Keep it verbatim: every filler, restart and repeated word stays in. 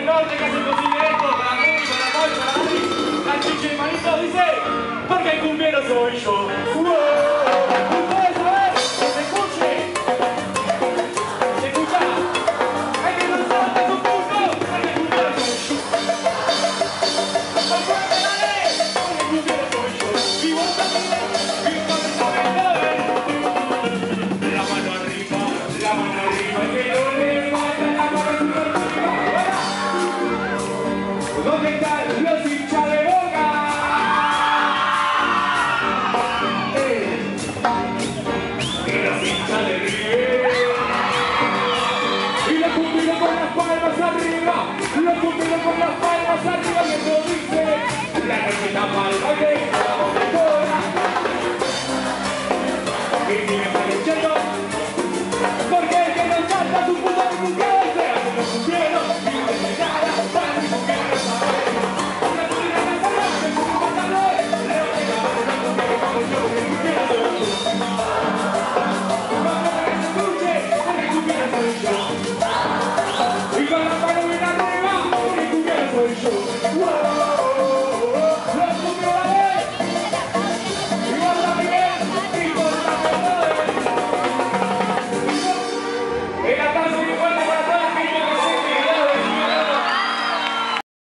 del norte que hacen posible esto, para Mumi, para Paul, para Dani, la chiche de manito dice, porque el cumbiero soy yo.